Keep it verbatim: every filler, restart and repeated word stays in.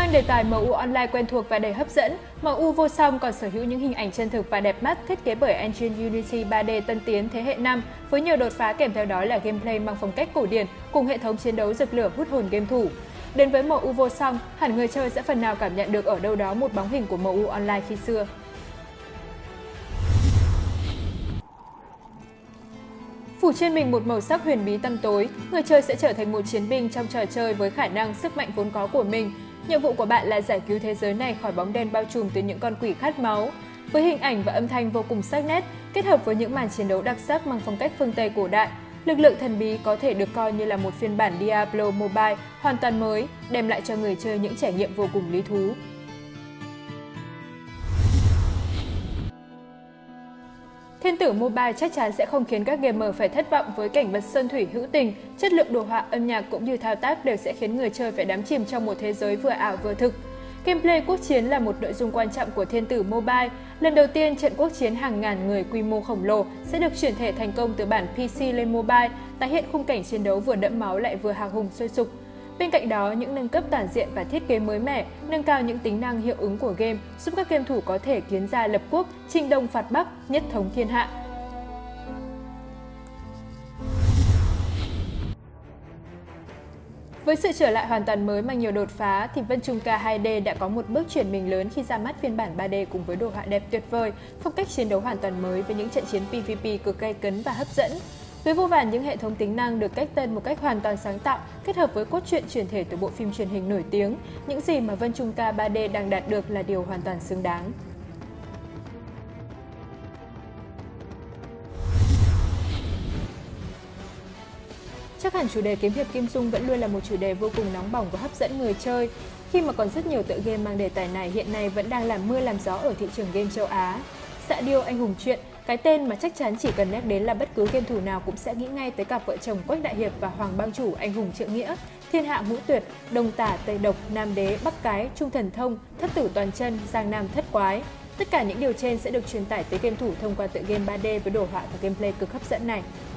Mang đề tài em u Online quen thuộc và đầy hấp dẫn, em u vô song còn sở hữu những hình ảnh chân thực và đẹp mắt thiết kế bởi engine Unity ba D tân tiến thế hệ năm, với nhiều đột phá kèm theo đó là gameplay mang phong cách cổ điển cùng hệ thống chiến đấu rực lửa hút hồn game thủ. Đến với em u vô song, hẳn người chơi sẽ phần nào cảm nhận được ở đâu đó một bóng hình của em u Online khi xưa. Phủ trên mình một màu sắc huyền bí tăm tối, người chơi sẽ trở thành một chiến binh trong trò chơi với khả năng sức mạnh vốn có của mình. Nhiệm vụ của bạn là giải cứu thế giới này khỏi bóng đen bao trùm từ những con quỷ khát máu. Với hình ảnh và âm thanh vô cùng sắc nét, kết hợp với những màn chiến đấu đặc sắc mang phong cách phương Tây cổ đại, lực lượng thần bí có thể được coi như là một phiên bản Diablo Mobile hoàn toàn mới, đem lại cho người chơi những trải nghiệm vô cùng lý thú. Thiên tử Mobile chắc chắn sẽ không khiến các gamer phải thất vọng với cảnh vật sơn thủy hữu tình, chất lượng đồ họa, âm nhạc cũng như thao tác đều sẽ khiến người chơi phải đắm chìm trong một thế giới vừa ảo vừa thực. Gameplay quốc chiến là một nội dung quan trọng của Thiên tử Mobile. Lần đầu tiên, trận quốc chiến hàng ngàn người quy mô khổng lồ sẽ được chuyển thể thành công từ bản pê xê lên mobile, tái hiện khung cảnh chiến đấu vừa đẫm máu lại vừa hào hùng sôi sục. Bên cạnh đó, những nâng cấp toàn diện và thiết kế mới mẻ, nâng cao những tính năng hiệu ứng của game, giúp các game thủ có thể kiến ra lập quốc, chinh đông phạt bắc, nhất thống thiên hạ. Với sự trở lại hoàn toàn mới mang nhiều đột phá, thì Vân Trung Ca hai D đã có một bước chuyển mình lớn khi ra mắt phiên bản ba D cùng với đồ họa đẹp tuyệt vời, phong cách chiến đấu hoàn toàn mới với những trận chiến pê vê pê cực gay cấn và hấp dẫn. Với vô vàn những hệ thống tính năng được cách tân một cách hoàn toàn sáng tạo, kết hợp với cốt truyện chuyển thể từ bộ phim truyền hình nổi tiếng, những gì mà Vân Trung Ca ba D đang đạt được là điều hoàn toàn xứng đáng. Chắc hẳn chủ đề kiếm hiệp Kim Dung vẫn luôn là một chủ đề vô cùng nóng bỏng và hấp dẫn người chơi, khi mà còn rất nhiều tựa game mang đề tài này hiện nay vẫn đang làm mưa làm gió ở thị trường game châu Á. Xạ Điêu Anh Hùng Truyện, cái tên mà chắc chắn chỉ cần nhắc đến là bất cứ game thủ nào cũng sẽ nghĩ ngay tới cặp vợ chồng Quách Đại Hiệp và Hoàng Bang Chủ Anh Hùng Trượng Nghĩa, Thiên Hạ Ngũ Tuyệt, Đông Tả Tây Độc, Nam Đế Bắc Cái, Trung Thần Thông, Thất Tử Toàn Chân, Giang Nam Thất Quái. Tất cả những điều trên sẽ được truyền tải tới game thủ thông qua tựa game ba D với đồ họa và gameplay cực hấp dẫn này.